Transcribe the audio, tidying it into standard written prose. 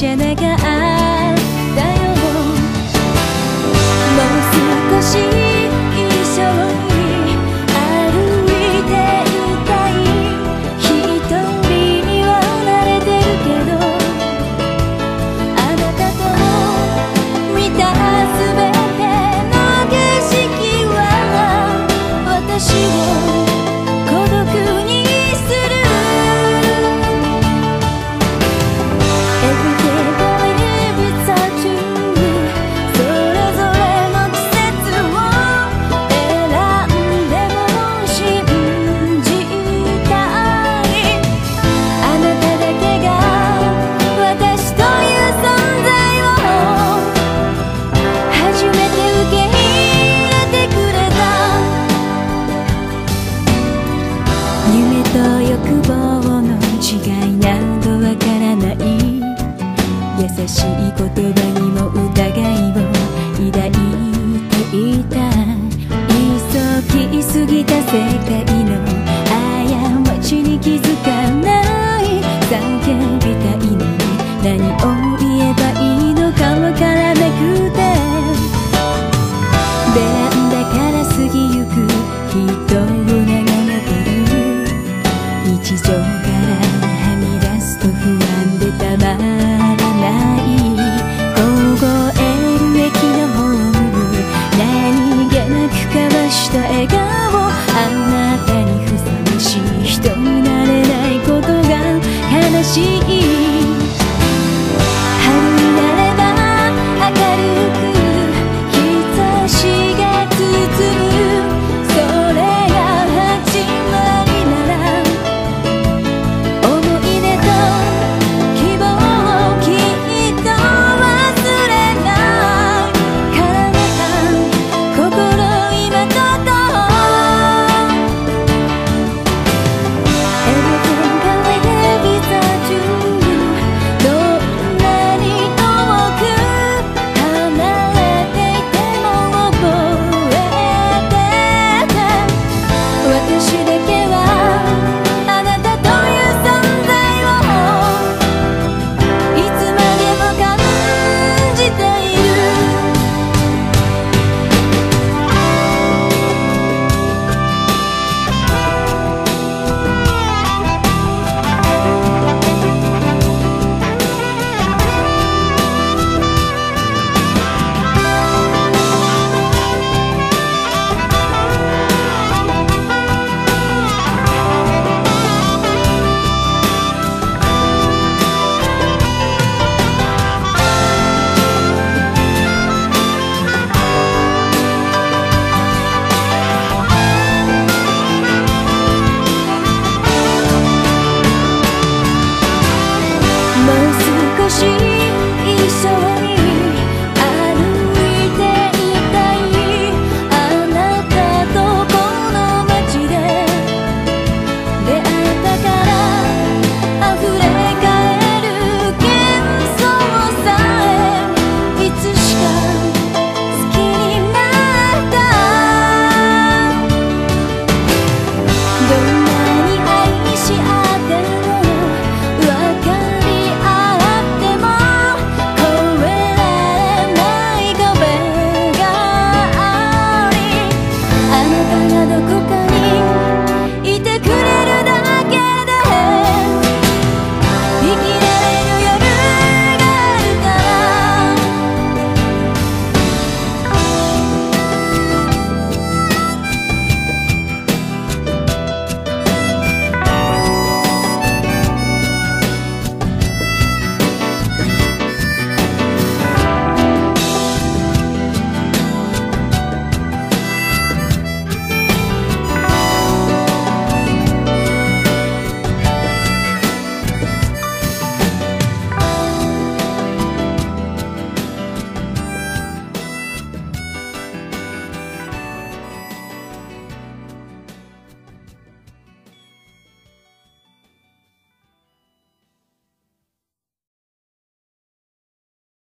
けなかったよ。もう少し一緒に歩いていたい。一人には慣れてるけど、あなたと見たすべての景色は私を孤独にする。 Every day believe it's all true。 それぞれの季節を選んでも信じたい。あなただけが私という存在を初めて受け入れてくれた。夢と欲望の違いなどわからない。優しい言葉にも疑いを抱いていた。急ぎすぎた世界の過ちに気づかない。叫びたいのに何を言